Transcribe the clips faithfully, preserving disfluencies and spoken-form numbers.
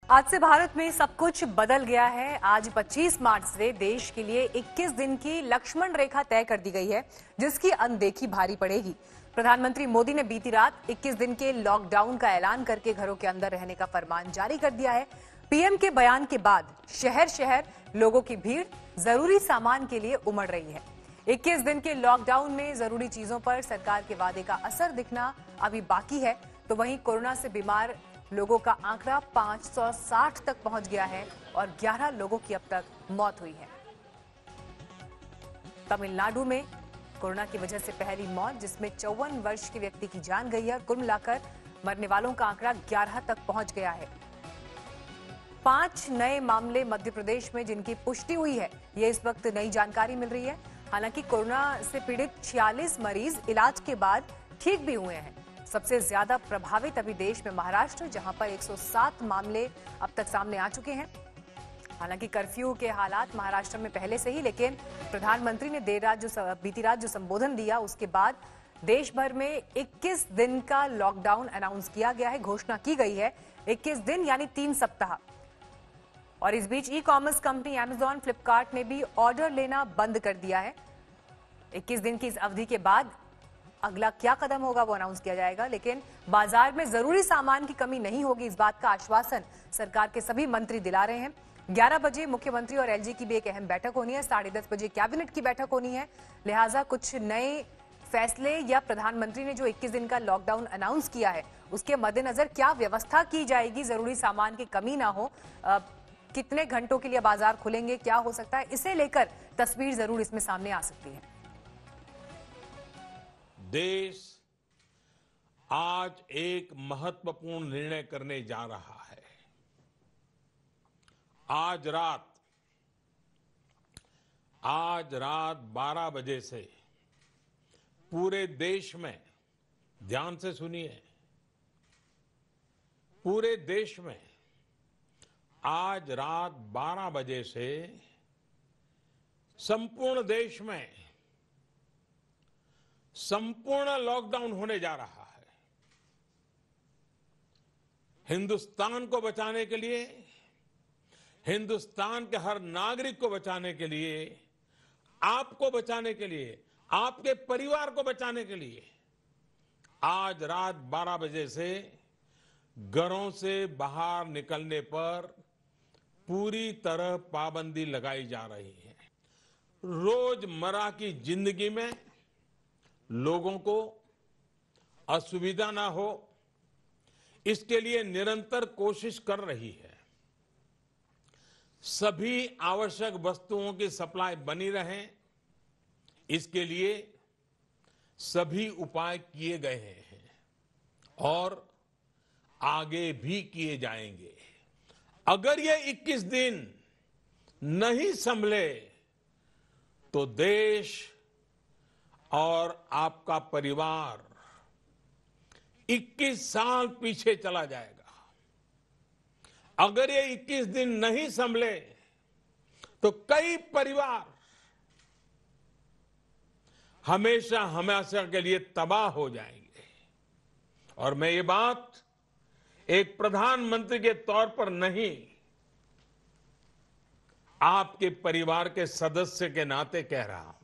आज से भारत में सब कुछ बदल गया है। आज पच्चीस मार्च से देश के लिए इक्कीस दिन की लक्ष्मण रेखा तय कर दी गई है, जिसकी अनदेखी भारी पड़ेगी। प्रधानमंत्री मोदी ने बीती रात इक्कीस दिन के लॉकडाउन का ऐलान करके घरों के अंदर रहने का फरमान जारी कर दिया है। पीएम के बयान के बाद शहर शहर लोगों की भीड़ जरूरी सामान के लिए उमड़ रही है। इक्कीस दिन के लॉकडाउन में जरूरी चीजों पर सरकार के वादे का असर दिखना अभी बाकी है, तो वहीं कोरोना से बीमार लोगों का आंकड़ा पाँच सौ साठ तक पहुंच गया है और ग्यारह लोगों की अब तक मौत हुई है। तमिलनाडु में कोरोना की वजह से पहली मौत, जिसमें चौवन वर्ष के व्यक्ति की जान गई है। कुल मिलाकर मरने वालों का आंकड़ा ग्यारह तक पहुंच गया है। पांच नए मामले मध्य प्रदेश में जिनकी पुष्टि हुई है, ये इस वक्त नई जानकारी मिल रही है। हालांकि कोरोना से पीड़ित छियालीस मरीज इलाज के बाद ठीक भी हुए हैं। सबसे ज्यादा प्रभावित अभी देश में महाराष्ट्र, जहां पर एक सौ सात मामले अब तक सामने आ चुके हैं। हालांकि कर्फ्यू के हालात महाराष्ट्र में पहले से ही, लेकिन प्रधानमंत्री ने देर रात जो बीती रात जो संबोधन दिया, उसके बाद देश भर में इक्कीस दिन का लॉकडाउन अनाउंस किया गया है, घोषणा की गई है। इक्कीस दिन यानी तीन सप्ताह। और इस बीच e commerce company Amazon, Flipkart ने भी ऑर्डर लेना बंद कर दिया है। इक्कीस दिन की इस अवधि के बाद अगला क्या कदम होगा वो अनाउंस किया जाएगा, लेकिन बाजार में जरूरी सामान की कमी नहीं होगी, इस बात का आश्वासन सरकार के सभी मंत्री दिला रहे हैं। ग्यारह बजे मुख्यमंत्री और एलजी की भी एक अहम बैठक होनी है। साढ़े दस बजे कैबिनेट की बैठक होनी है। लिहाजा कुछ नए फैसले या प्रधानमंत्री ने जो इक्कीस दिन का लॉकडाउन अनाउंस किया है, उसके मद्देनजर क्या व्यवस्था की जाएगी, जरूरी सामान की कमी ना हो, आ, कितने घंटों के लिए बाजार खुलेंगे, क्या हो सकता है, इसे लेकर तस्वीर जरूर इसमें सामने आ सकती है। देश आज एक महत्वपूर्ण निर्णय करने जा रहा है। आज रात आज रात बारह बजे से पूरे देश में, ध्यान से सुनिए, पूरे देश में आज रात बारह बजे से संपूर्ण देश में संपूर्ण लॉकडाउन होने जा रहा है। हिंदुस्तान को बचाने के लिए, हिंदुस्तान के हर नागरिक को बचाने के लिए, आपको बचाने के लिए, आपके परिवार को बचाने के लिए आज रात बारह बजे से घरों से बाहर निकलने पर पूरी तरह पाबंदी लगाई जा रही है। रोजमर्रा की जिंदगी में लोगों को असुविधा ना हो, इसके लिए निरंतर कोशिश कर रही है। सभी आवश्यक वस्तुओं की सप्लाई बनी रहे, इसके लिए सभी उपाय किए गए हैं और आगे भी किए जाएंगे। अगर ये इक्कीस दिन नहीं संभले तो देश और आपका परिवार इक्कीस साल पीछे चला जाएगा। अगर ये इक्कीस दिन नहीं संभले तो कई परिवार हमेशा हमेशा के लिए तबाह हो जाएंगे। और मैं ये बात एक प्रधानमंत्री के तौर पर नहीं, आपके परिवार के सदस्य के नाते कह रहा हूं।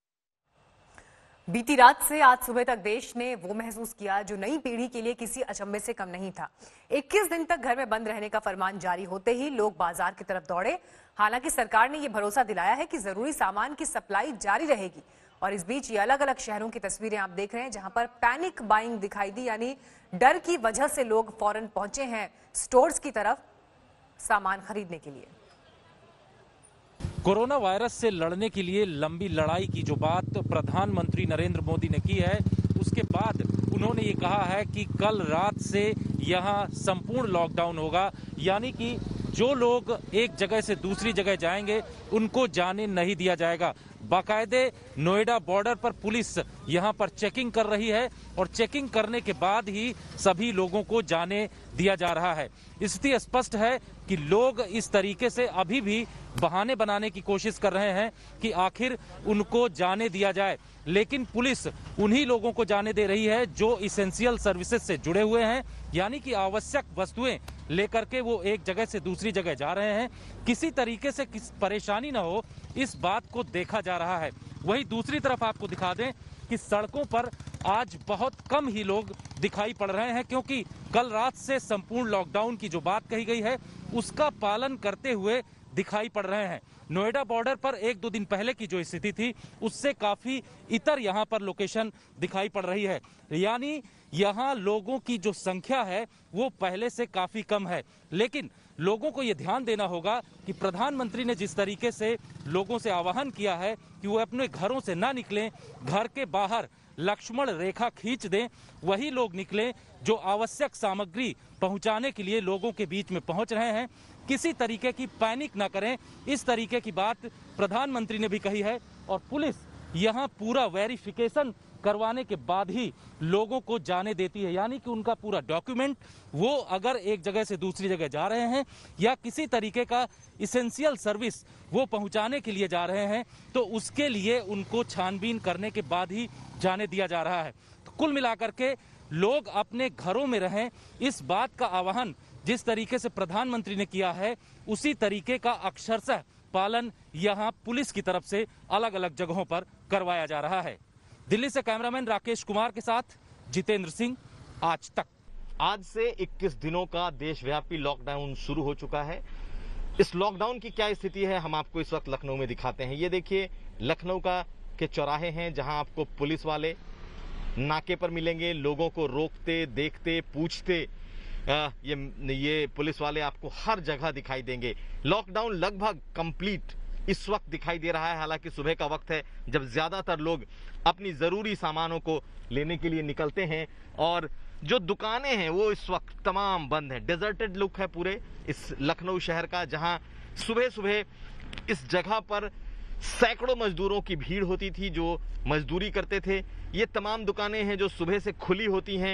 बीती रात से आज सुबह तक देश ने वो महसूस किया जो नई पीढ़ी के लिए किसी अचंभे से कम नहीं था। इक्कीस दिन तक घर में बंद रहने का फरमान जारी होते ही लोग बाजार की तरफ दौड़े। हालांकि सरकार ने ये भरोसा दिलाया है कि जरूरी सामान की सप्लाई जारी रहेगी। और इस बीच ये अलग अलग शहरों की तस्वीरें आप देख रहे हैं, जहां पर पैनिक बाइंग दिखाई दी, यानी डर की वजह से लोग फौरन पहुंचे हैं स्टोर्स की तरफ सामान खरीदने के लिए। कोरोना वायरस से लड़ने के लिए लंबी लड़ाई की जो बात प्रधानमंत्री नरेंद्र मोदी ने की है, उसके बाद उन्होंने ये कहा है कि कल रात से यहाँ संपूर्ण लॉकडाउन होगा, यानी कि जो लोग एक जगह से दूसरी जगह जाएंगे उनको जाने नहीं दिया जाएगा। बाकायदे नोएडा बॉर्डर पर पुलिस यहां पर चेकिंग कर रही है और चेकिंग करने के बाद ही सभी लोगों को जाने दिया जा रहा है। स्थिति स्पष्ट है कि लोग इस तरीके से अभी भी बहाने बनाने की कोशिश कर रहे हैं कि आखिर उनको जाने दिया जाए, लेकिन पुलिस उन्हीं लोगों को जाने दे रही है जो इसेंशियल सर्विसेज से जुड़े हुए हैं, यानी कि आवश्यक वस्तुएं लेकर के वो एक जगह से दूसरी जगह जा रहे हैं। किसी तरीके से किस परेशानी ना हो इस बात को देखा जा रहा है। वहीं दूसरी तरफ आपको दिखा दें कि सड़कों पर आज बहुत कम ही लोग दिखाई पड़ रहे हैं, क्योंकि कल रात से संपूर्ण लॉकडाउन की जो बात कही गई है उसका पालन करते हुए दिखाई पड़ रहे हैं। नोएडा बॉर्डर पर एक दो दिन पहले की जो स्थिति थी उससे काफी इतर यहाँ पर लोकेशन दिखाई पड़ रही है, यानी यहाँ लोगों की जो संख्या है वो पहले से काफी कम है। लेकिन लोगों को ये ध्यान देना होगा कि प्रधानमंत्री ने जिस तरीके से लोगों से आह्वान किया है कि वो अपने घरों से ना निकलें, घर के बाहर लक्ष्मण रेखा खींच दें, वही लोग निकलें जो आवश्यक सामग्री पहुंचाने के लिए लोगों के बीच में पहुंच रहे हैं। किसी तरीके की पैनिक ना करें, इस तरीके की बात प्रधानमंत्री ने भी कही है। और पुलिस यहां पूरा वेरिफिकेशन करवाने के बाद ही लोगों को जाने देती है, यानी कि उनका पूरा डॉक्यूमेंट, वो अगर एक जगह से दूसरी जगह जा रहे हैं या किसी तरीके का इसेंशियल सर्विस वो पहुंचाने के लिए जा रहे हैं तो उसके लिए उनको छानबीन करने के बाद ही जाने दिया जा रहा है। तो कुल मिलाकर के लोग अपने घरों में रहें, इस बात का आह्वान जिस तरीके से प्रधानमंत्री ने किया है उसी तरीके का अक्षरशः पालन यहां पुलिस की तरफ से अलग अलग जगहों पर करवाया जा रहा है। दिल्ली से कैमरामैन राकेश कुमार के साथ जितेंद्र सिंह, आज तक। आज से इक्कीस दिनों का देशव्यापी लॉकडाउन शुरू हो चुका है। इस लॉकडाउन की क्या स्थिति है हम आपको इस वक्त लखनऊ में दिखाते हैं। ये देखिए लखनऊ का के चौराहे हैं जहां आपको पुलिस वाले नाके पर मिलेंगे, लोगों को रोकते, देखते, पूछते आ, ये ये पुलिस वाले आपको हर जगह दिखाई देंगे। लॉकडाउन लगभग कंप्लीट इस वक्त दिखाई दे रहा है। हालांकि सुबह का वक्त है जब ज्यादातर लोग अपनी जरूरी सामानों को लेने के लिए निकलते हैं और जो दुकानें हैं वो इस वक्त तमाम बंद हैं। डेजर्टेड लुक है पूरे इस लखनऊ शहर का, जहां सुबह सुबह इस जगह पर सैकड़ों मजदूरों की भीड़ होती थी जो मजदूरी करते थे। ये तमाम दुकानें हैं जो सुबह से खुली होती हैं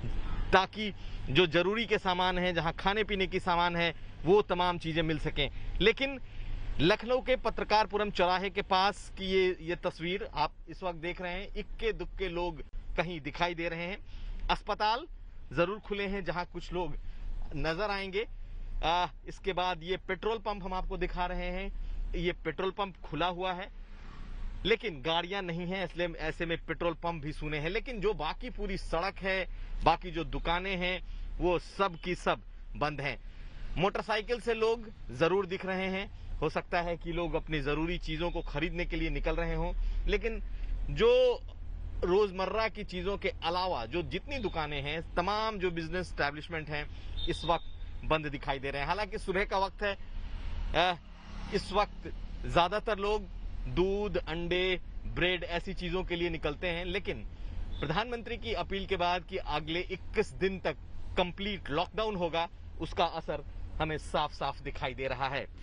ताकि जो जरूरी के सामान हैं, जहां खाने पीने की सामान है, वो तमाम चीजें मिल सकें। लेकिन लखनऊ के पत्रकारपुरम चौराहे के पास की ये ये तस्वीर आप इस वक्त देख रहे हैं, इक्के दुक्के लोग कहीं दिखाई दे रहे हैं। अस्पताल जरूर खुले हैं जहां कुछ लोग नजर आएंगे। आ, इसके बाद ये पेट्रोल पंप हम आपको दिखा रहे हैं, ये पेट्रोल पंप खुला हुआ है लेकिन गाड़ियां नहीं हैं, इसलिए ऐसे में पेट्रोल पंप भी सूने हैं। लेकिन जो बाकी पूरी सड़क है, बाकी जो दुकानें हैं, वो सब की सब बंद हैं। मोटरसाइकिल से लोग जरूर दिख रहे हैं, हो सकता है कि लोग अपनी जरूरी चीजों को खरीदने के लिए निकल रहे हों, लेकिन जो रोजमर्रा की चीजों के अलावा जो जितनी दुकानें हैं, तमाम जो बिजनेस एस्टैब्लिशमेंट हैं, इस वक्त बंद दिखाई दे रहे हैं। हालांकि सुबह का वक्त है, इस वक्त ज्यादातर लोग दूध, अंडे, ब्रेड ऐसी चीजों के लिए निकलते हैं। लेकिन प्रधानमंत्री की अपील के बाद कि अगले इक्कीस दिन तक कंप्लीट लॉकडाउन होगा, उसका असर हमें साफ साफ दिखाई दे रहा है।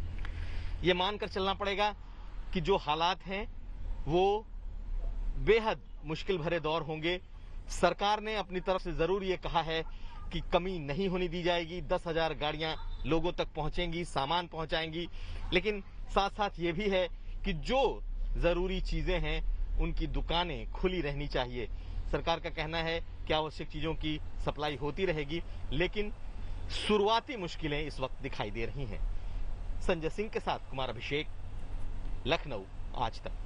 ये मानकर चलना पड़ेगा कि जो हालात हैं वो बेहद मुश्किल भरे दौर होंगे। सरकार ने अपनी तरफ से जरूर ये कहा है कि कमी नहीं होने दी जाएगी, दस हजार गाड़ियां लोगों तक पहुंचेंगी, सामान पहुंचाएंगी। लेकिन साथ साथ ये भी है कि जो जरूरी चीजें हैं उनकी दुकानें खुली रहनी चाहिए। सरकार का कहना है कि आवश्यक चीजों की सप्लाई होती रहेगी, लेकिन शुरुआती मुश्किलें इस वक्त दिखाई दे रही हैं। संजय सिंह के साथ कुमार अभिषेक, लखनऊ, आज तक।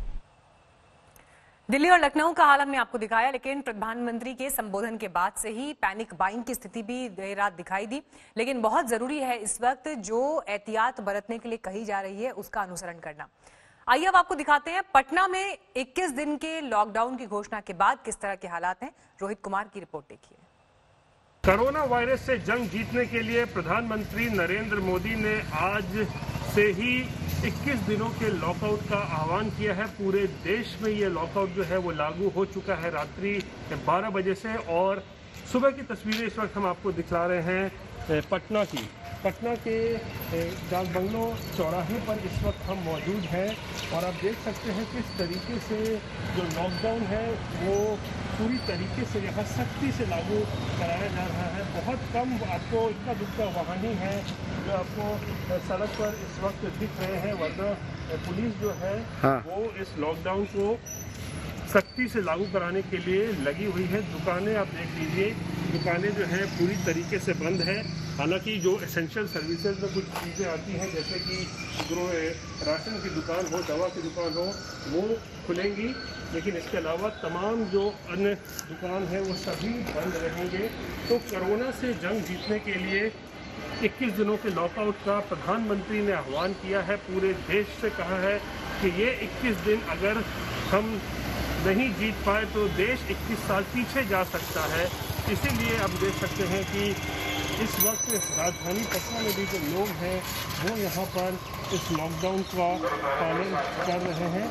दिल्ली और लखनऊ का हाल हमने आपको दिखाया, लेकिन प्रधानमंत्री के संबोधन के बाद से ही पैनिक बाइंग की स्थिति भी देर रात दिखाई दी। लेकिन बहुत जरूरी है इस वक्त जो एहतियात बरतने के लिए कही जा रही है उसका अनुसरण करना। आइए अब आपको दिखाते हैं पटना में इक्कीस दिन के लॉकडाउन की घोषणा के बाद किस तरह के हालात हैं। रोहित कुमार की रिपोर्ट देखिए। कोरोना वायरस से जंग जीतने के लिए प्रधानमंत्री नरेंद्र मोदी ने आज से ही इक्कीस दिनों के लॉकआउट का आह्वान किया है। पूरे देश में ये लॉकआउट जो है वो लागू हो चुका है रात्रि बारह बजे से। और सुबह की तस्वीरें इस वक्त हम आपको दिखा रहे हैं पटना की। पटना के डाक बंगलो चौराहे पर इस वक्त हम मौजूद हैं और आप देख सकते हैं किस तरीके से जो लॉकडाउन है वो पूरी तरीके से यहाँ सख्ती से लागू कराया जा रहा है। बहुत कम आपको इक्का दुक्का वाहनी है जो आपको सड़क पर इस वक्त दिख रहे हैं, वरना पुलिस जो है हाँ। वो इस लॉकडाउन को सख्ती से लागू कराने के लिए लगी हुई है। दुकानें आप देख लीजिए, दुकानें जो हैं पूरी तरीके से बंद है। हालांकि जो एसेंशियल सर्विसेज में कुछ चीज़ें आती हैं, जैसे कि जो राशन की दुकान हो, दवा की दुकान हो, वो खुलेंगी, लेकिन इसके अलावा तमाम जो अन्य दुकान है वो सभी बंद रहेंगे। तो कोरोना से जंग जीतने के लिए इक्कीस दिनों के लॉकआउट का प्रधानमंत्री ने आह्वान किया है। पूरे देश से कहा है कि ये इक्कीस दिन अगर हम नहीं जीत पाए तो देश इक्कीस साल पीछे जा सकता है। इसीलिए अब देख सकते हैं कि इस वक्त राजधानी पटना में भी जो लोग हैं वो यहाँ पर इस लॉकडाउन का पालन कर रहे हैं।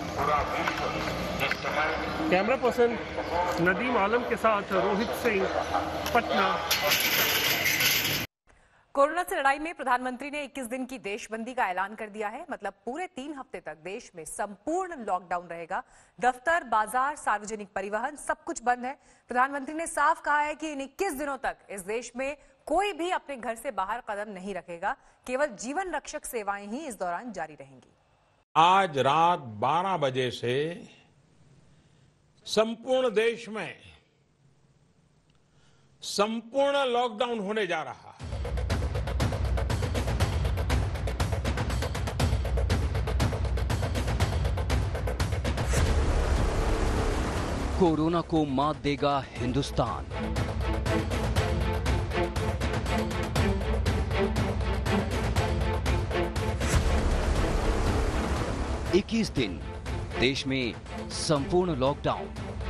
कैमरा पर्सन नदीम आलम के साथ रोहित सिंह, पटना। कोरोना से लड़ाई में प्रधानमंत्री ने इक्कीस दिन की देशबंदी का ऐलान कर दिया है। मतलब पूरे तीन हफ्ते तक देश में संपूर्ण लॉकडाउन रहेगा। दफ्तर, बाजार, सार्वजनिक परिवहन सब कुछ बंद है। प्रधानमंत्री ने साफ कहा है कि इन इक्कीस दिनों तक इस देश में कोई भी अपने घर से बाहर कदम नहीं रखेगा। केवल जीवन रक्षक सेवाएं ही इस दौरान जारी रहेंगी। आज रात बारह बजे से संपूर्ण देश में संपूर्ण लॉकडाउन होने जा रहा है। कोरोना को मात देगा हिंदुस्तान। इक्कीस दिन देश में संपूर्ण लॉकडाउन।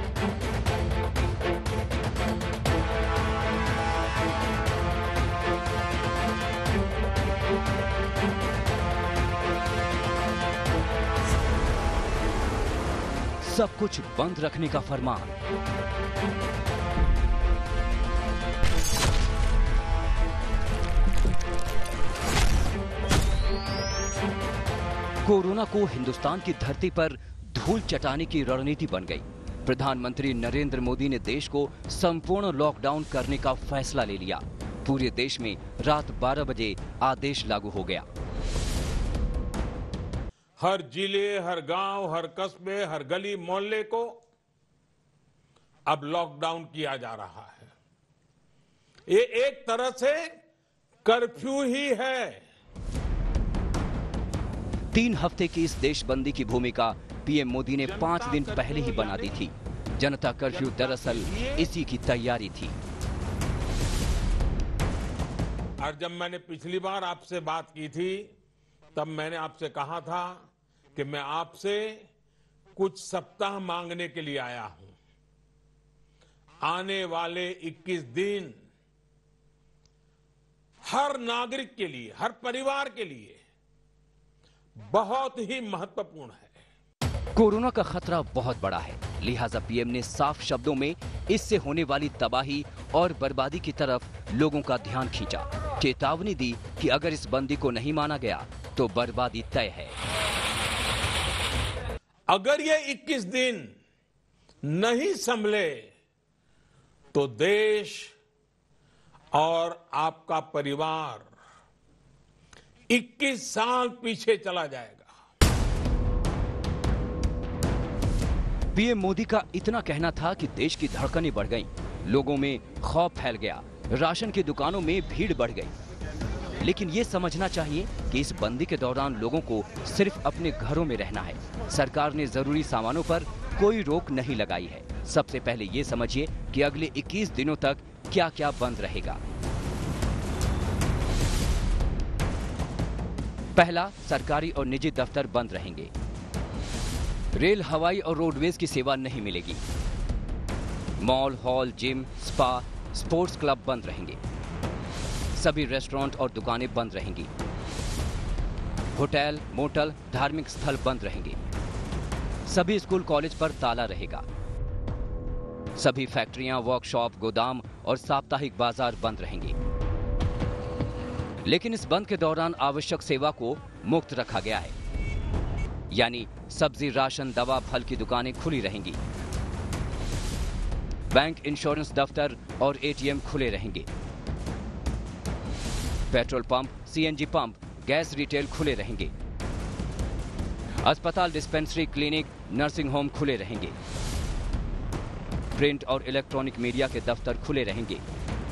सब कुछ बंद रखने का फरमान। कोरोना को हिंदुस्तान की धरती पर धूल चटाने की रणनीति बन गई। प्रधानमंत्री नरेंद्र मोदी ने देश को संपूर्ण लॉकडाउन करने का फैसला ले लिया। पूरे देश में रात बारह बजे आदेश लागू हो गया। हर जिले, हर गांव, हर कस्बे, हर गली मोहल्ले को अब लॉकडाउन किया जा रहा है। ये एक तरह से कर्फ्यू ही है। तीन हफ्ते की इस देशबंदी की भूमिका पीएम मोदी ने पांच दिन पहले ही बना दी थी। जनता कर्फ्यू दरअसल इसी की तैयारी थी। और जब मैंने पिछली बार आपसे बात की थी, तब मैंने आपसे कहा था कि मैं आपसे कुछ सप्ताह मांगने के लिए आया हूं। आने वाले इक्कीस दिन हर नागरिक के लिए, हर परिवार के लिए बहुत ही महत्वपूर्ण है। कोरोना का खतरा बहुत बड़ा है, लिहाजा पीएम ने साफ शब्दों में इससे होने वाली तबाही और बर्बादी की तरफ लोगों का ध्यान खींचा। चेतावनी दी कि अगर इस बंदी को नहीं माना गया तो बर्बादी तय है। अगर ये इक्कीस दिन नहीं संभले तो देश और आपका परिवार इक्कीस साल पीछे चला जाएगा। पीएम मोदी का इतना कहना था कि देश की धड़कनें बढ़ गईं, लोगों में खौफ फैल गया, राशन की दुकानों में भीड़ बढ़ गई। लेकिन ये समझना चाहिए कि इस बंदी के दौरान लोगों को सिर्फ अपने घरों में रहना है। सरकार ने जरूरी सामानों पर कोई रोक नहीं लगाई है। सबसे पहले ये समझिए कि अगले इक्कीस दिनों तक क्या क्या बंद रहेगा। पहला, सरकारी और निजी दफ्तर बंद रहेंगे। रेल, हवाई और रोडवेज की सेवा नहीं मिलेगी। Mall, hall, gym, spa, sports club बंद रहेंगे। सभी रेस्टोरेंट और दुकानें बंद रहेंगी। होटल, मोटल, धार्मिक स्थल बंद रहेंगे। सभी स्कूल, कॉलेज पर ताला रहेगा। सभी फैक्ट्रियां, वर्कशॉप, गोदाम और साप्ताहिक बाजार बंद रहेंगे। लेकिन इस बंद के दौरान आवश्यक सेवा को मुक्त रखा गया है, यानी सब्जी, राशन, दवा, फल की दुकानें खुली रहेंगी। बैंक, इंश्योरेंस दफ्तर और एटीएम खुले रहेंगे। Petrol pump, CNG pump, gas retail खुले रहेंगे। अस्पताल, डिस्पेंसरी, क्लिनिक, नर्सिंग होम खुले रहेंगे। प्रिंट और इलेक्ट्रॉनिक मीडिया के दफ्तर खुले रहेंगे।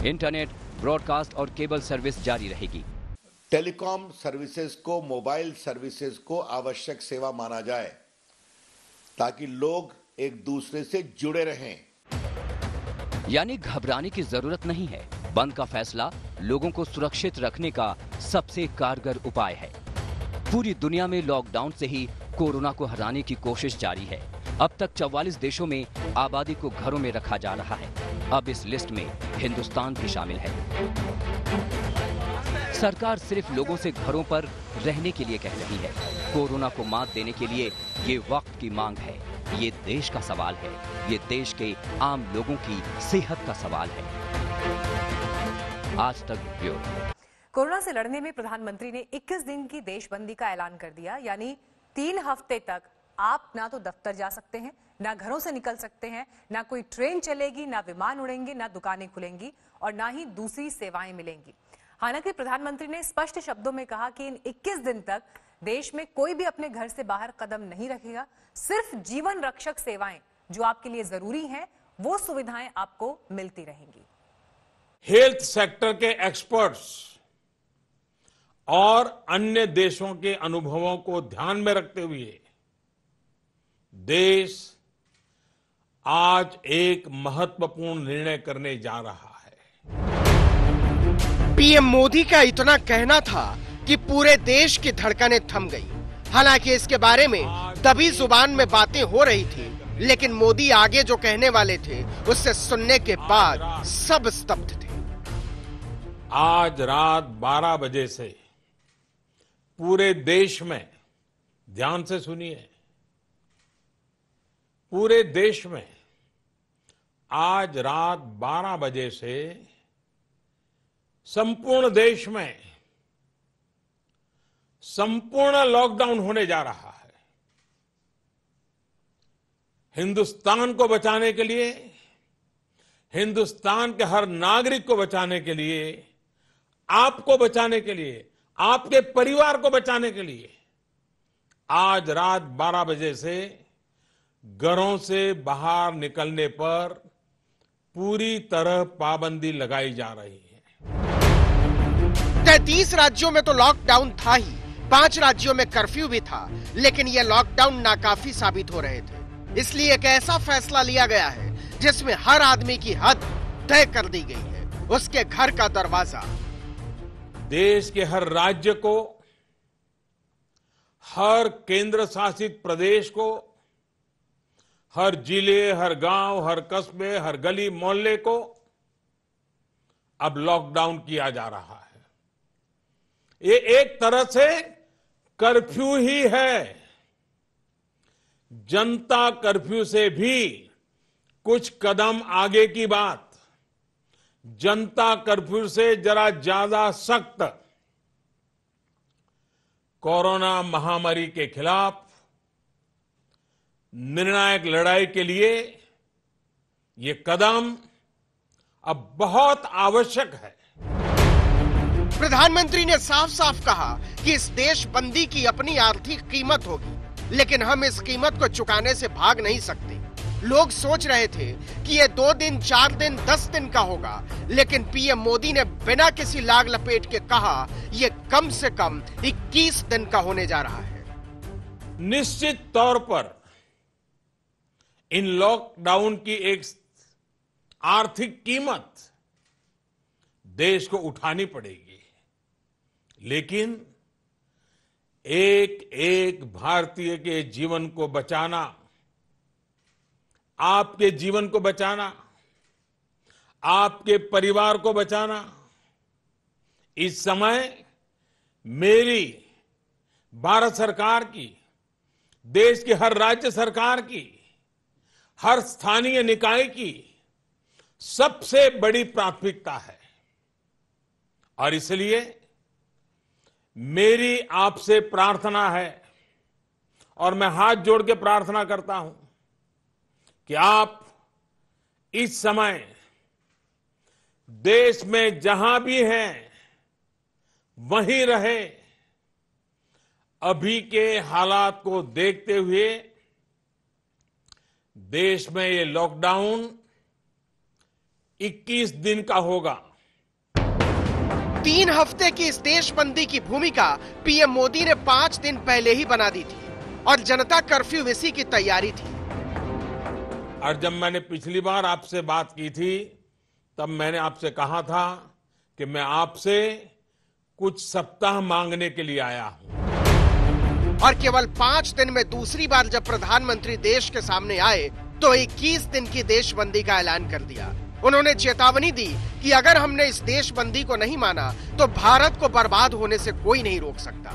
इंटरनेट, ब्रॉडकास्ट और केबल सर्विस जारी रहेगी। टेलीकॉम सर्विसेज को, मोबाइल सर्विसेज को आवश्यक सेवा माना जाए ताकि लोग एक दूसरे से जुड़े रहें। यानी घबराने की जरूरत नहीं है। बंद का फैसला लोगों को सुरक्षित रखने का सबसे कारगर उपाय है। पूरी दुनिया में लॉकडाउन से ही कोरोना को हराने की कोशिश जारी है। अब तक चौवालीस देशों में आबादी को घरों में रखा जा रहा है। अब इस लिस्ट में हिंदुस्तान भी शामिल है। सरकार सिर्फ लोगों से घरों पर रहने के लिए कह रही है। कोरोना को मात देने के लिए ये वक्त की मांग है। ये देश का सवाल है। ये देश के आम लोगों की सेहत का सवाल है। आज तक ब्यूरो। कोरोना से लड़ने में प्रधानमंत्री ने इक्कीस दिन की देशबंदी का ऐलान कर दिया। यानी तीन हफ्ते तक आप ना तो दफ्तर जा सकते हैं, ना घरों से निकल सकते हैं, ना कोई ट्रेन चलेगी, ना विमान उड़ेंगे, ना दुकानें खुलेंगी और ना ही दूसरी सेवाएं मिलेंगी। हालांकि प्रधानमंत्री ने स्पष्ट शब्दों में कहा कि इन इक्कीस दिन तक देश में कोई भी अपने घर से बाहर कदम नहीं रखेगा। सिर्फ जीवन रक्षक सेवाएं जो आपके लिए जरूरी हैं, वो सुविधाएं आपको मिलती रहेंगी। हेल्थ सेक्टर के एक्सपर्ट्स और अन्य देशों के अनुभवों को ध्यान में रखते हुए देश आज एक महत्वपूर्ण निर्णय करने जा रहा है। पीएम मोदी का इतना कहना था कि पूरे देश की धड़कनें थम गई। हालांकि इसके बारे में दबी जुबान में बातें हो रही थी, लेकिन मोदी आगे जो कहने वाले थे उससे सुनने के बाद सब स्तब्ध थे। आज रात बारह बजे से पूरे देश में, ध्यान से सुनिए, पूरे देश में आज रात बारह बजे से संपूर्ण देश में संपूर्ण लॉकडाउन होने जा रहा है। हिंदुस्तान को बचाने के लिए, हिंदुस्तान के हर नागरिक को बचाने के लिए, आपको बचाने के लिए, आपके परिवार को बचाने के लिए आज रात बारह बजे से घरों से बाहर निकलने पर पूरी तरह पाबंदी लगाई जा रही है। तैंतीस राज्यों में तो लॉकडाउन था ही, पांच राज्यों में कर्फ्यू भी था, लेकिन ये लॉकडाउन नाकाफी साबित हो रहे थे। इसलिए एक ऐसा फैसला लिया गया है जिसमें हर आदमी की हद तय कर दी गई है, उसके घर का दरवाजा। देश के हर राज्य को, हर केंद्र शासित प्रदेश को, हर जिले, हर गांव, हर कस्बे, हर गली मोहल्ले को अब लॉकडाउन किया जा रहा है। ये एक तरह से कर्फ्यू ही है। जनता कर्फ्यू से भी कुछ कदम आगे की बात। जनता कर्फ्यू से जरा ज्यादा सख्त। कोरोना महामारी के खिलाफ निर्णायक लड़ाई के लिए ये कदम अब बहुत आवश्यक है। प्रधानमंत्री ने साफ साफ कहा कि इस देश बंदी की अपनी आर्थिक कीमत होगी, लेकिन हम इस कीमत को चुकाने से भाग नहीं सकते। लोग सोच रहे थे कि ये दो दिन, चार दिन, दस दिन का होगा, लेकिन पीएम मोदी ने बिना किसी लाग लपेट के कहा ये कम से कम इक्कीस दिन का होने जा रहा है। निश्चित तौर पर इन लॉकडाउन की एक आर्थिक कीमत देश को उठानी पड़ेगी, लेकिन एक एक भारतीय के जीवन को बचाना, आपके जीवन को बचाना, आपके परिवार को बचाना, इस समय मेरी, भारत सरकार की, देश की हर राज्य सरकार की, हर स्थानीय निकाय की सबसे बड़ी प्राथमिकता है। और इसलिए मेरी आपसे प्रार्थना है और मैं हाथ जोड़ के प्रार्थना करता हूं कि आप इस समय देश में जहां भी हैं वहीं रहे। अभी के हालात को देखते हुए देश में ये लॉकडाउन इक्कीस दिन का होगा। तीन हफ्ते की इस देशबंदी की भूमिका पीएम मोदी ने पांच दिन पहले ही बना दी थी और जनता कर्फ्यू इसी की तैयारी थी। और जब मैंने पिछली बार आपसे बात की थी तब मैंने आपसे कहा था कि मैं आपसे कुछ सप्ताह मांगने के लिए आया हूं। और केवल पांच दिन में दूसरी बार जब प्रधानमंत्री देश के सामने आए तो इक्कीस दिन की देशबंदी का ऐलान कर दिया। उन्होंने चेतावनी दी कि अगर हमने इस देशबंदी को नहीं माना तो भारत को बर्बाद होने से कोई नहीं रोक सकता।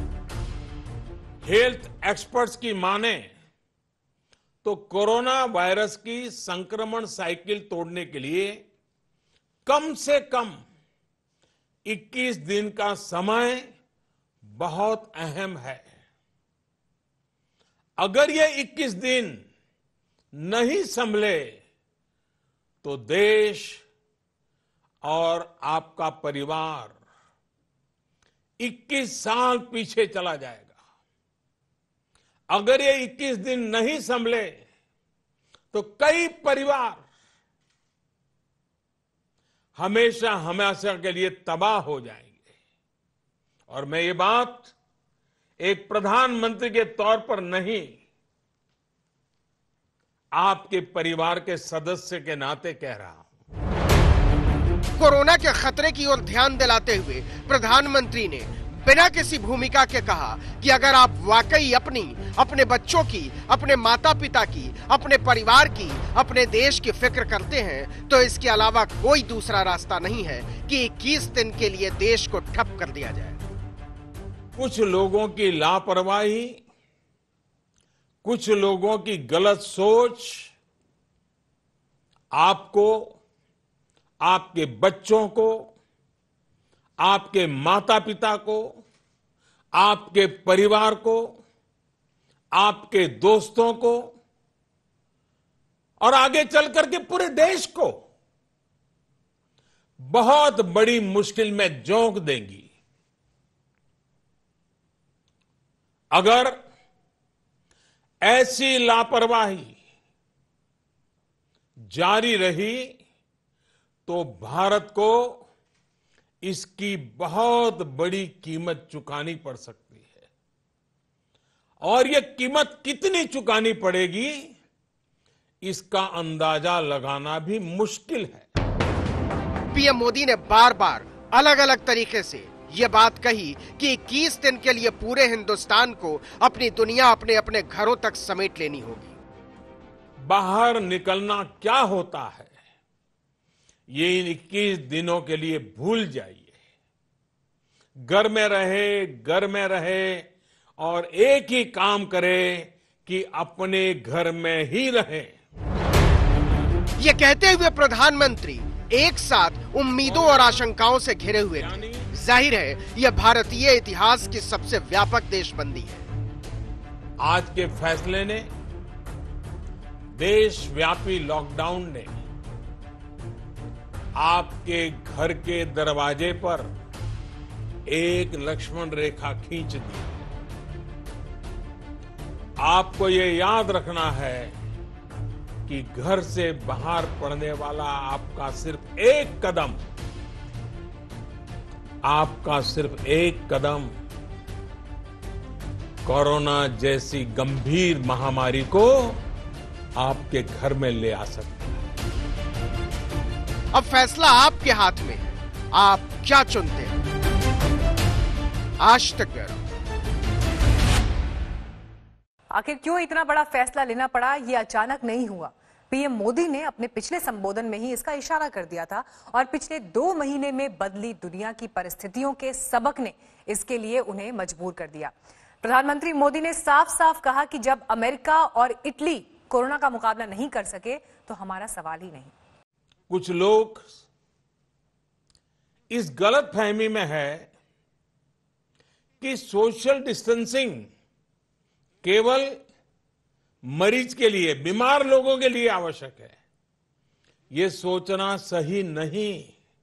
हेल्थ एक्सपर्ट्स की माने तो कोरोना वायरस की संक्रमण साइकिल तोड़ने के लिए कम से कम इक्कीस दिन का समय बहुत अहम है। अगर ये इक्कीस दिन नहीं संभले तो देश और आपका परिवार इक्कीस साल पीछे चला जाएगा। अगर ये इक्कीस दिन नहीं संभले तो कई परिवार हमेशा हमेशा के लिए तबाह हो जाएंगे। और मैं ये बात एक प्रधानमंत्री के तौर पर नहीं, आपके परिवार के सदस्य के नाते कह रहा हूं। कोरोना के खतरे की ओर ध्यान दिलाते हुए प्रधानमंत्री ने बिना किसी भूमिका के कहा कि अगर आप वाकई अपनी, अपने बच्चों की, अपने माता पिता की, अपने परिवार की, अपने देश की फिक्र करते हैं तो इसके अलावा कोई दूसरा रास्ता नहीं है कि इक्कीस दिन के लिए देश को ठप कर दिया जाए। कुछ लोगों की लापरवाही, कुछ लोगों की गलत सोच आपको, आपके बच्चों को, आपके माता पिता को, आपके परिवार को, आपके दोस्तों को और आगे चलकर के पूरे देश को बहुत बड़ी मुश्किल में झोंक देंगी। अगर ऐसी लापरवाही जारी रही तो भारत को इसकी बहुत बड़ी कीमत चुकानी पड़ सकती है। और यह कीमत कितनी चुकानी पड़ेगी इसका अंदाजा लगाना भी मुश्किल है। पीएम मोदी ने बार बार अलग अलग तरीके से ये बात कही कि इक्कीस दिन के लिए पूरे हिंदुस्तान को अपनी दुनिया अपने अपने घरों तक समेट लेनी होगी। बाहर निकलना क्या होता है ये इन इक्कीस दिनों के लिए भूल जाइए। घर में रहे, घर में रहे और एक ही काम करे कि अपने घर में ही रहे। ये कहते हुए प्रधानमंत्री एक साथ उम्मीदों और आशंकाओं से घिरे हुए थे। जाहिर है यह भारतीय इतिहास की सबसे व्यापक देशबंदी है। आज के फैसले ने, देशव्यापी लॉकडाउन ने आपके घर के दरवाजे पर एक लक्ष्मण रेखा खींच दी। आपको ये याद रखना है कि घर से बाहर पड़ने वाला आपका सिर्फ एक कदम, आपका सिर्फ एक कदम कोरोना जैसी गंभीर महामारी को आपके घर में ले आ सकता है। अब फैसला आपके हाथ में, आप क्या चुनते हैं? आज तक ब्यूरो। आखिर क्यों इतना बड़ा फैसला लेना पड़ा, ये अचानक नहीं हुआ। पीएम मोदी ने अपने पिछले संबोधन में ही इसका इशारा कर दिया था और पिछले दो महीने में बदली दुनिया की परिस्थितियों के सबक ने इसके लिए उन्हें मजबूर कर दिया। प्रधानमंत्री मोदी ने साफ साफ कहा कि जब अमेरिका और इटली कोरोना का मुकाबला नहीं कर सके तो हमारा सवाल ही नहीं। कुछ लोग इस गलत फहमी में है कि सोशल डिस्टेंसिंग केवल मरीज के लिए, बीमार लोगों के लिए आवश्यक है। यह सोचना सही नहीं।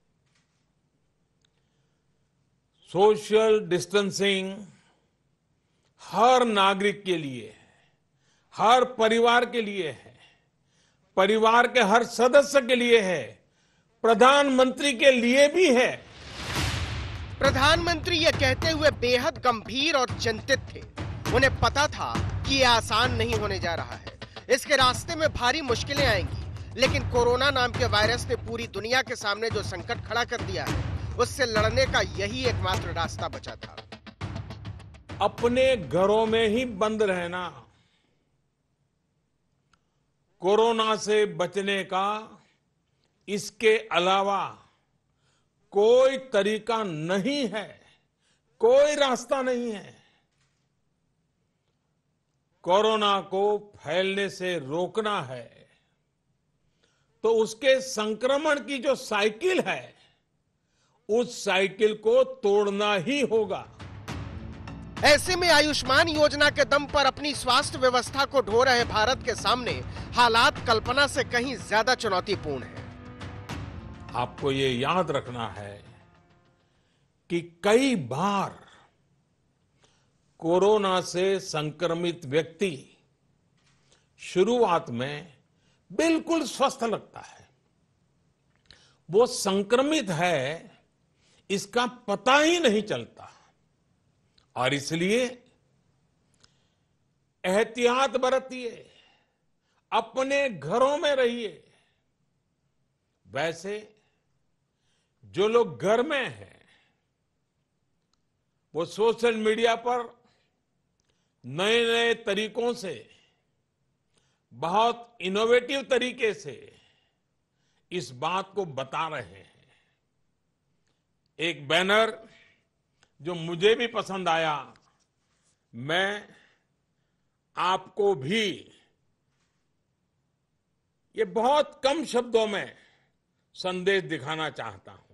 सोशल डिस्टेंसिंग हर नागरिक के लिए है, हर परिवार के लिए है, परिवार के हर सदस्य के लिए है, प्रधानमंत्री के लिए भी है। प्रधानमंत्री ये कहते हुए बेहद गंभीर और चिंतित थे। उन्हें पता था कि ये आसान नहीं होने जा रहा है, इसके रास्ते में भारी मुश्किलें आएंगी, लेकिन कोरोना नाम के वायरस ने पूरी दुनिया के सामने जो संकट खड़ा कर दिया है, उससे लड़ने का यही एकमात्र रास्ता बचा था। अपने घरों में ही बंद रहना कोरोना से बचने का इसके अलावा कोई तरीका नहीं है, कोई रास्ता नहीं है। कोरोना को फैलने से रोकना है तो उसके संक्रमण की जो साइकिल है, उस साइकिल को तोड़ना ही होगा। ऐसे में आयुष्मान योजना के दम पर अपनी स्वास्थ्य व्यवस्था को ढो रहे भारत के सामने हालात कल्पना से कहीं ज्यादा चुनौतीपूर्ण है। आपको ये याद रखना है कि कई बार कोरोना से संक्रमित व्यक्ति शुरुआत में बिल्कुल स्वस्थ लगता है, वो संक्रमित है इसका पता ही नहीं चलता, और इसलिए एहतियात बरतिए, अपने घरों में रहिए। वैसे जो लोग घर में हैं, वो सोशल मीडिया पर नए नए तरीकों से, बहुत इनोवेटिव तरीके से इस बात को बता रहे हैं। एक बैनर जो मुझे भी पसंद आया, मैं आपको भी ये बहुत कम शब्दों में संदेश दिखाना चाहता हूं।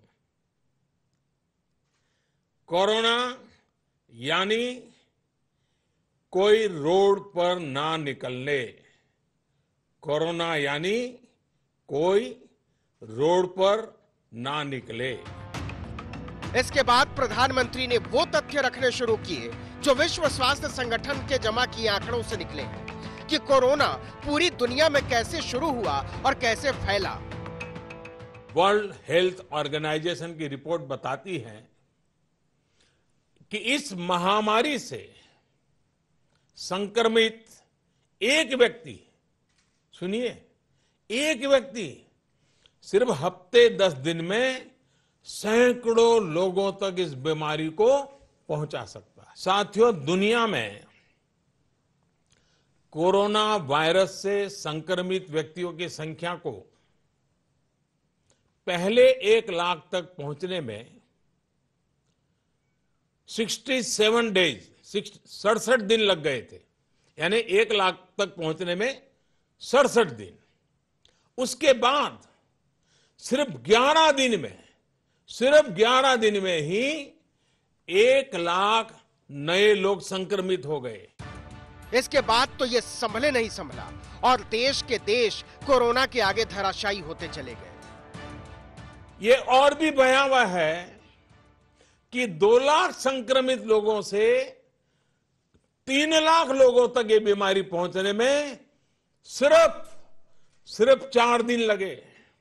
कोरोना यानी कोई रोड पर ना निकलने, कोरोना यानी कोई रोड पर ना निकले। इसके बाद प्रधानमंत्री ने वो तथ्य रखने शुरू किए जो विश्व स्वास्थ्य संगठन के जमा किए आंकड़ों से निकले हैं कि कोरोना पूरी दुनिया में कैसे शुरू हुआ और कैसे फैला। वर्ल्ड हेल्थ ऑर्गेनाइजेशन की रिपोर्ट बताती है कि इस महामारी से संक्रमित एक व्यक्ति, सुनिए, एक व्यक्ति सिर्फ हफ्ते दस दिन में सैकड़ों लोगों तक इस बीमारी को पहुंचा सकता है। साथियों, दुनिया में कोरोना वायरस से संक्रमित व्यक्तियों की संख्या को पहले एक लाख तक पहुंचने में सड़सठ डेज सड़सठ दिन लग गए थे, यानी एक लाख तक पहुंचने में सड़सठ दिन। उसके बाद सिर्फ ग्यारह दिन में सिर्फ ग्यारह दिन में ही एक लाख नए लोग संक्रमित हो गए। इसके बाद तो ये संभले नहीं संभला और देश के देश कोरोना के आगे धराशायी होते चले गए। ये और भी भयावह है कि दो लाख संक्रमित लोगों से तीन लाख लोगों तक ये बीमारी पहुंचने में सिर्फ सिर्फ चार दिन लगे।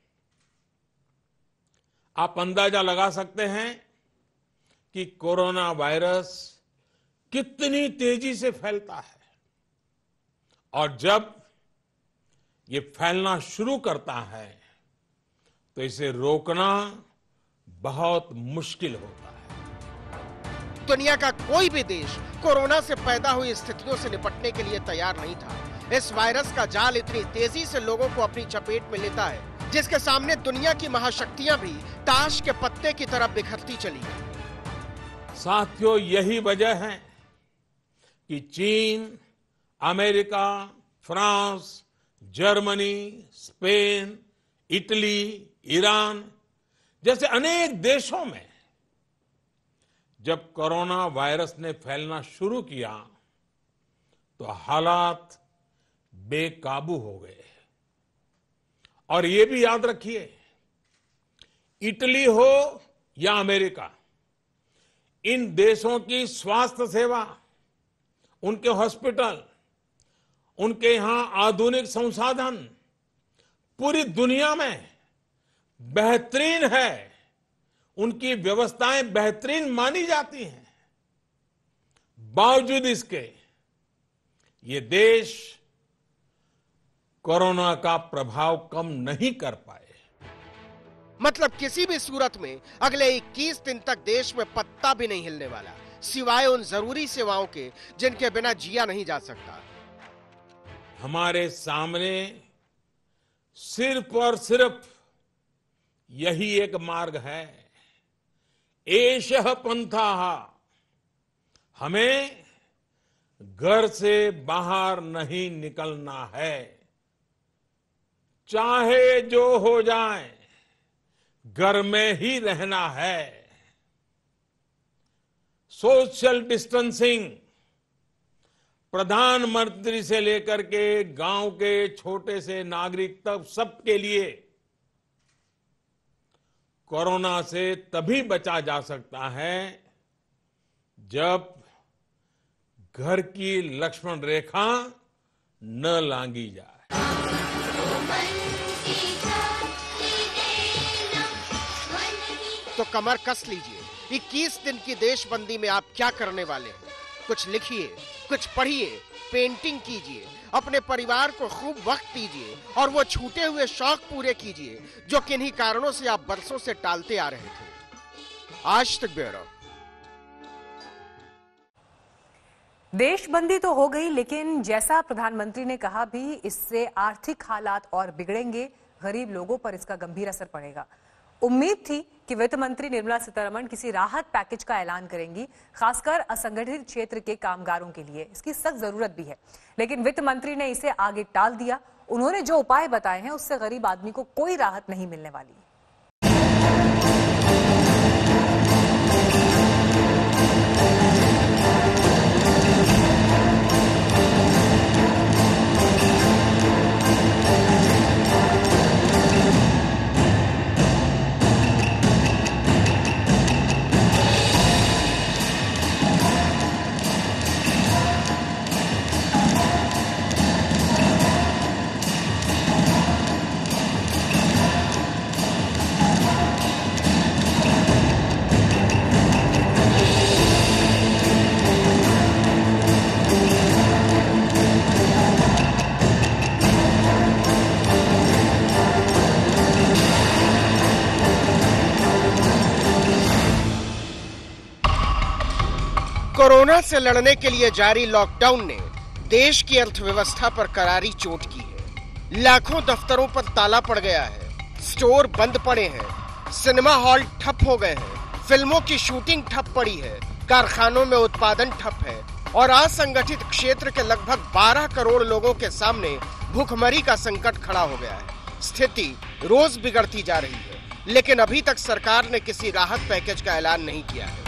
आप अंदाजा लगा सकते हैं कि कोरोना वायरस कितनी तेजी से फैलता है, और जब ये फैलना शुरू करता है तो इसे रोकना बहुत मुश्किल होता है। दुनिया का कोई भी देश कोरोना से पैदा हुई स्थितियों से निपटने के लिए तैयार नहीं था। इस वायरस का जाल इतनी तेजी से लोगों को अपनी चपेट में लेता है जिसके सामने दुनिया की महाशक्तियां भी ताश के पत्ते की तरह बिखरती चली गई। साथियों, यही वजह है कि चीन, America, France, Germany, Spain, Italy, Iran जैसे अनेक देशों में जब कोरोना वायरस ने फैलना शुरू किया तो हालात बेकाबू हो गए। और ये भी याद रखिए, इटली हो या अमेरिका, इन देशों की स्वास्थ्य सेवा, उनके हॉस्पिटल, उनके यहां आधुनिक संसाधन पूरी दुनिया में बेहतरीन है। उनकी व्यवस्थाएं बेहतरीन मानी जाती हैं। बावजूद इसके ये देश कोरोना का प्रभाव कम नहीं कर पाए। मतलब किसी भी सूरत में अगले इक्कीस दिन तक देश में पत्ता भी नहीं हिलने वाला, सिवाय उन जरूरी सेवाओं के जिनके बिना जिया नहीं जा सकता। हमारे सामने सिर्फ और सिर्फ यही एक मार्ग है, एषः पंथाः। हमें घर से बाहर नहीं निकलना है, चाहे जो हो जाए घर में ही रहना है। सोशल डिस्टेंसिंग प्रधानमंत्री से लेकर के गांव के छोटे से नागरिक तक सबके लिए कोरोना से तभी बचा जा सकता है जब घर की लक्ष्मण रेखा न लांघी जाए। तो कमर कस लीजिए। इक्कीस दिन की देशबंदी में आप क्या करने वाले हैं? कुछ लिखिए, कुछ पढ़िए, पेंटिंग कीजिए, अपने परिवार को खूब वक्त दीजिए और वो छूटे हुए शौक पूरे कीजिए जो किन्हीं कारणों से आप बरसों से टालते आ रहे थे। आज तक ब्यूरो। देशबंदी तो हो गई, लेकिन जैसा प्रधानमंत्री ने कहा भी, इससे आर्थिक हालात और बिगड़ेंगे, गरीब लोगों पर इसका गंभीर असर पड़ेगा। उम्मीद थी कि वित्त मंत्री निर्मला सीतारमण किसी राहत पैकेज का ऐलान करेंगी, खासकर असंगठित क्षेत्र के कामगारों के लिए। इसकी सख्त जरूरत भी है, लेकिन वित्त मंत्री ने इसे आगे टाल दिया। उन्होंने जो उपाय बताए हैं उससे गरीब आदमी को कोई राहत नहीं मिलने वाली। कोरोना से लड़ने के लिए जारी लॉकडाउन ने देश की अर्थव्यवस्था पर करारी चोट की है। लाखों दफ्तरों पर ताला पड़ गया है, स्टोर बंद पड़े हैं, सिनेमा हॉल ठप हो गए हैं, फिल्मों की शूटिंग ठप पड़ी है, कारखानों में उत्पादन ठप है और असंगठित क्षेत्र के लगभग बारह करोड़ लोगों के सामने भूखमरी का संकट खड़ा हो गया है। स्थिति रोज बिगड़ती जा रही है, लेकिन अभी तक सरकार ने किसी राहत पैकेज का ऐलान नहीं किया है।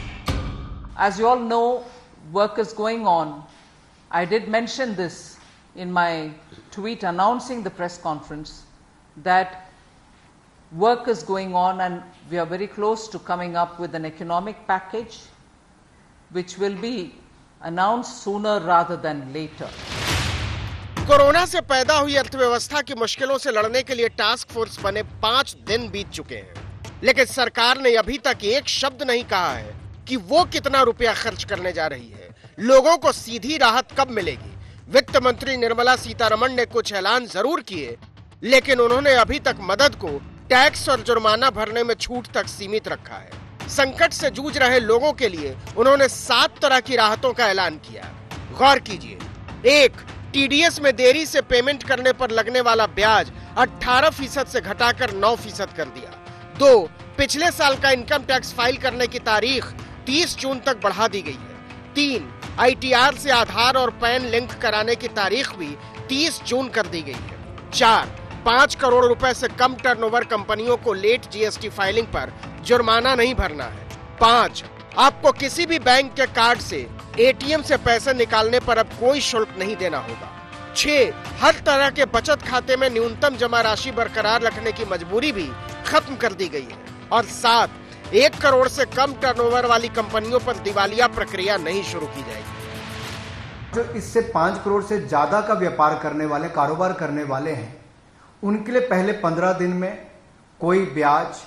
As you all know, work is going on. I did mention this in my tweet announcing the press conference that work is going on and we are very close to coming up with an economic package which will be announced sooner rather than later. Corona से पैदा हुई अर्थव्यवस्था की मुश्किलों से लड़ने के लिए टास्क फोर्स बने पांच दिन बीत चुके हैं, लेकिन सरकार ने अभी तक एक शब्द नहीं कहा है कि वो कितना रुपया खर्च करने जा रही है। लोगों को सीधी राहत कब मिलेगी? वित्त मंत्री निर्मला सीतारमण ने कुछ ऐलान जरूर किए, लेकिन उन्होंने अभी तक मदद को टैक्स और जुर्माना भरने में छूट तक सीमित रखा है। संकट से जूझ रहे लोगों के लिए उन्होंने सात तरह की राहतों का ऐलान किया। गौर कीजिए। एक, टीडीएस में देरी से पेमेंट करने पर लगने वाला ब्याज अठारह फीसद से घटाकर नौ फीसद कर दिया। दो, पिछले साल का इनकम टैक्स फाइल करने की तारीख तीस जून तक बढ़ा दी गई है। तीन, आईटीआर से आधार और पैन लिंक कराने की तारीख भी तीस जून कर दी गई है। चार, पांच करोड़ रुपए से कम टर्नओवर कंपनियों को लेट जीएसटी फाइलिंग पर जुर्माना नहीं भरना है। पांच, आपको किसी भी बैंक के कार्ड से एटीएम से पैसे निकालने पर अब कोई शुल्क नहीं देना होगा। छह, हर तरह के बचत खाते में न्यूनतम जमा राशि बरकरार रखने की मजबूरी भी खत्म कर दी गई है। और सात, एक करोड़ से कम टर्नओवर वाली कंपनियों पर दिवालिया प्रक्रिया नहीं शुरू की जाएगी। जो इससे पांच करोड़ से ज्यादा का व्यापार करने वाले, कारोबार करने वाले हैं, उनके लिए पहले पंद्रह दिन में कोई ब्याज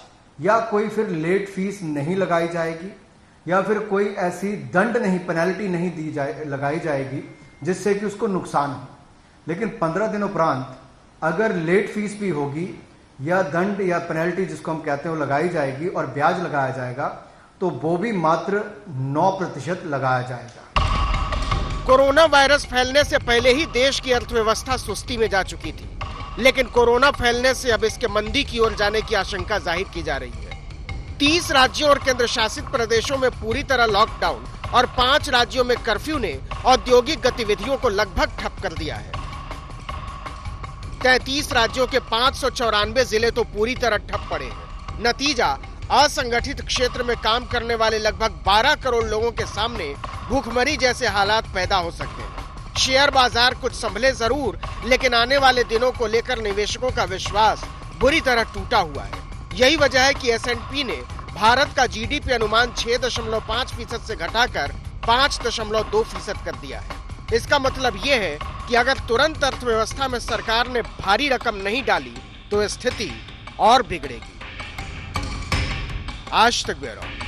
या कोई फिर लेट फीस नहीं लगाई जाएगी, या फिर कोई ऐसी दंड नहीं, पेनल्टी नहीं दी जाए लगाई जाएगी जिससे कि उसको नुकसान हो। लेकिन पंद्रह दिन उपरांत अगर लेट फीस भी होगी या दंड या पेनल्टी जिसको हम कहते हैं वो लगाई जाएगी और ब्याज लगाया जाएगा, तो वो भी मात्र नौ प्रतिशत लगाया जाएगा। कोरोना वायरस फैलने से पहले ही देश की अर्थव्यवस्था सुस्ती में जा चुकी थी, लेकिन कोरोना फैलने से अब इसके मंदी की ओर जाने की आशंका जाहिर की जा रही है। तीस राज्यों और केंद्र शासित प्रदेशों में पूरी तरह लॉकडाउन और पांच राज्यों में कर्फ्यू ने औद्योगिक गतिविधियों को लगभग ठप कर दिया है। तैंतीस राज्यों के पांच सौ चौरानवे जिले तो पूरी तरह ठप पड़े हैं। नतीजा, असंगठित क्षेत्र में काम करने वाले लगभग बारह करोड़ लोगों के सामने भूखमरी जैसे हालात पैदा हो सकते हैं। शेयर बाजार कुछ संभले जरूर, लेकिन आने वाले दिनों को लेकर निवेशकों का विश्वास बुरी तरह टूटा हुआ है। यही वजह है कि एस एंड पी ने भारत का जी डी पी अनुमान छह दशमलव पाँच फीसद से घटाकर पाँच दशमलव दो फीसद कर दिया है। इसका मतलब ये है कि अगर तुरंत अर्थव्यवस्था में सरकार ने भारी रकम नहीं डाली तो स्थिति और बिगड़ेगी। आज तक ब्यूरो।